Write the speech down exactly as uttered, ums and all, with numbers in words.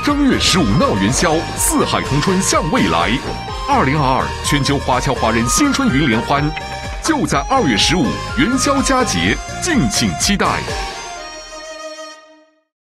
正月十五闹元宵，四海同春向未来。二零二二全球华侨华人新春云联欢，就在二月十五元宵佳节，敬请期待。